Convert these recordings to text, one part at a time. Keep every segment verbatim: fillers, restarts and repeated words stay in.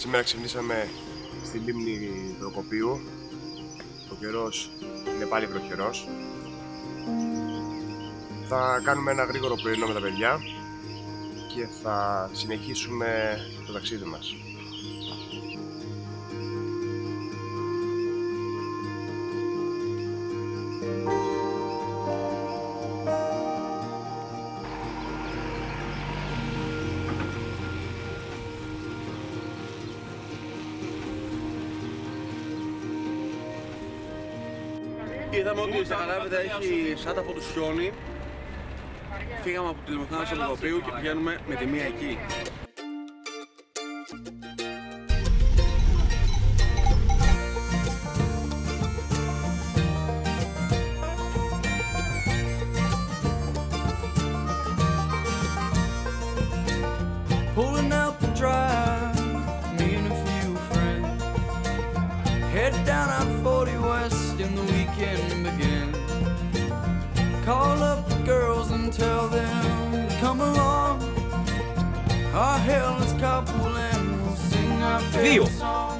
Σήμερα ξυπνήσαμε στη λίμνη Προκοπίου. Ο καιρός είναι πάλι βροχερός. Θα κάνουμε ένα γρήγορο πρωινό με τα παιδιά και θα συνεχίσουμε το ταξίδι μας. Είδαμε ότι στα Καλάβρητα έχει σαν από του χιόνι. Φύγαμε από τη λιμνοχθάνηση του Προκοπίου και πηγαίνουμε με τη μία εκεί. Pulling out the drive, me and a few friends head down out forty west and the weekend begins. Call up the girls and tell them to come along. Our hell is carpool and we'll sing our favorite song.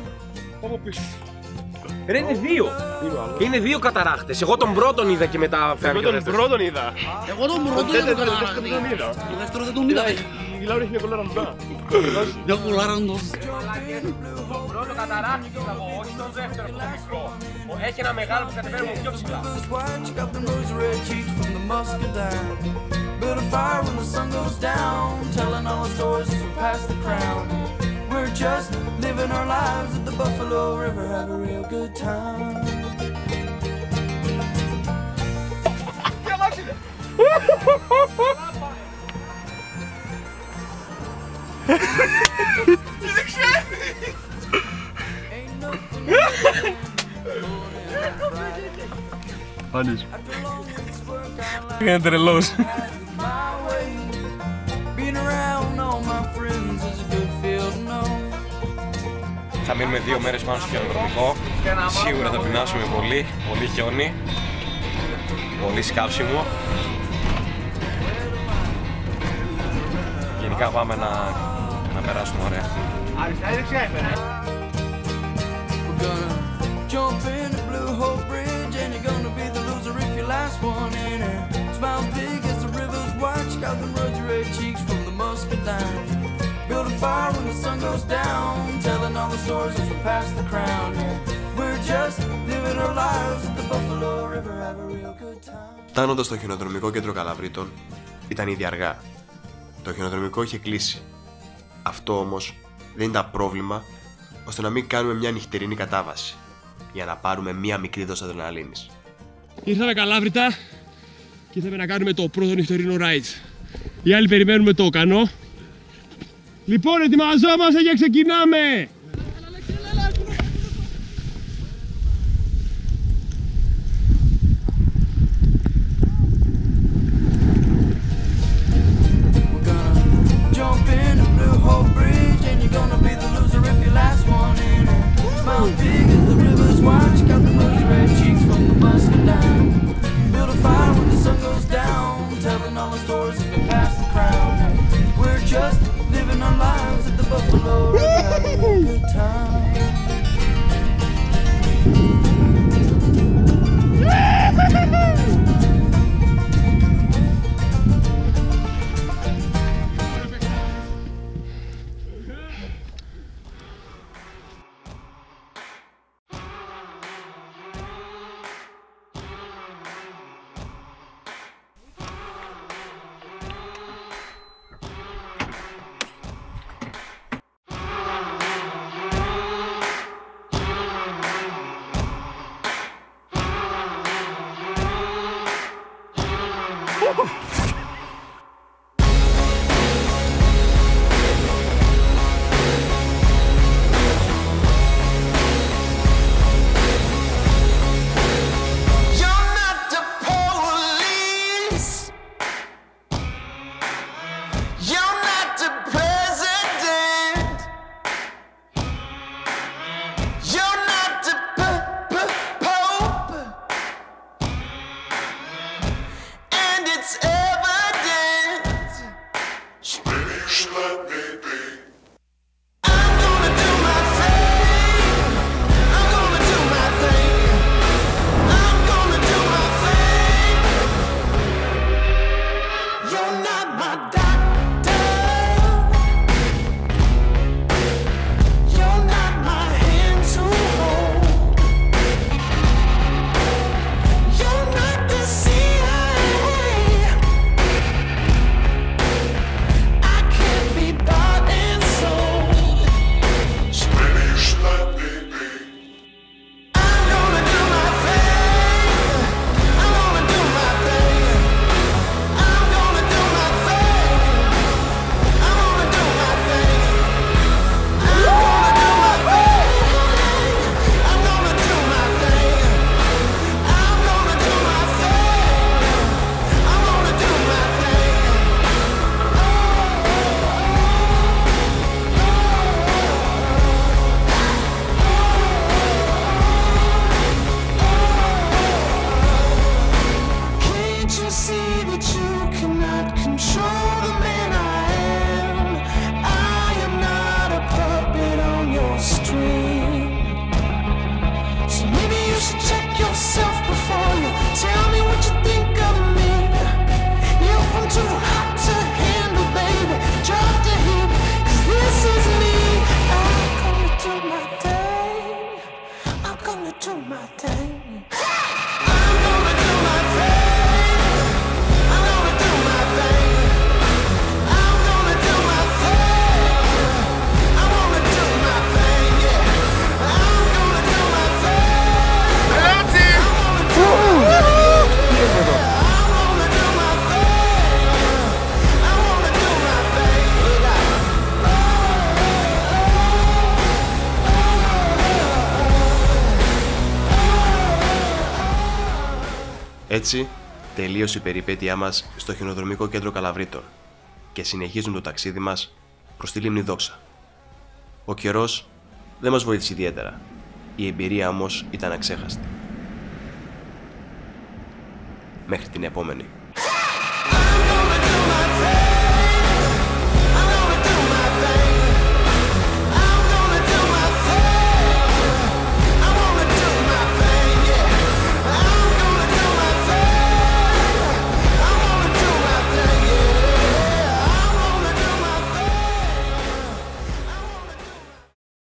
Ρε είναι δύο! Είναι δύο καταράχτες. Εγώ τον πρώτον είδα και μετά φεύγει. Εγώ τον πρώτον είδα. Εγώ τον πρώτο δεν τον είδα. Το δεύτερο δεν τον είδα. Η Λάουρα έχει μια κολάρα. Μια κολάρα ντος. Το πρώτο καταράχτη είδα εγώ, όχι το δεύτερο που είναι μικρό. Έχει ένα μεγάλο που κατεβαίνουμε πιο ψηλά. Build a fire when the sun goes down, telling all the stories as we pass the crown. We're just living our lives at the Buffalo River, have a real good time. Άνεις. Είναι τρελός. Θα μείνουμε δύο μέρες πάνω στο χιονοδρομικό. Σίγουρα θα πεινάσουμε πολύ, πολύ χιόνι, πολύ σκάψιμο. Γενικά πάμε να, να περάσουμε ωραία. Αριστερά ή δεξιά έφερε. Smiles big as the rivers wide, check out the rosy red cheeks from the muscadine. Build a fire when the sun goes down, telling all the stories as we pass the crown. Yeah, we're just living our lives at the Buffalo River, have a real good time. Φτάνοντας στο χιονοδρομικό κέντρο Καλαβρίτων, ήταν ήδη αργά. Το χιονοδρομικό είχε κλείσει. Αυτό όμως δεν ήταν πρόβλημα ώστε να μην κάνουμε μια νυχτερινή κατάβαση για να πάρουμε μια μικρή δόση αδρεναλίνης. Ήρθαμε Καλάβρητα και ήρθαμε να κάνουμε το πρώτο νυχτερινό ride. Οι άλλοι περιμένουμε το οκανό. Λοιπόν, ετοιμαζόμαστε και ξεκινάμε! It's So maybe you should check yourself before you tell me what you think of me. If I'm too hot to handle, baby, drop the heat, 'cause this is me. I'm gonna do my thing. I'm gonna do my thing. I'm gonna do my thing. I'm gonna do my thing. I'm gonna do my thing. I wanna do my thing, yeah. I'm gonna do my thing. Hello, team. I wanna do my thing. I wanna do my thing. Έτσι, τελείωσε η περιπέτειά μας στο χιονοδρομικό κέντρο Καλαβρίτων και συνεχίζουμε το ταξίδι μας προς τη λίμνη Δόξα. Ο καιρός δεν μας βοήθησε ιδιαίτερα, η εμπειρία όμως ήταν αξέχαστη. Μέχρι την επόμενη.